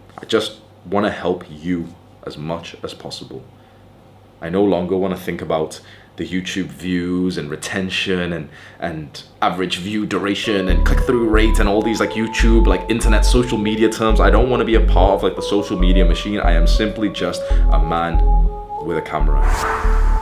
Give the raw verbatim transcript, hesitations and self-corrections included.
I just want to help you as much as possible. I no longer want to think about the YouTube views and retention and and average view duration and click-through rate and all these like YouTube, like internet social media terms. I don't want to be a part of like the social media machine. I am simply just a man with a camera.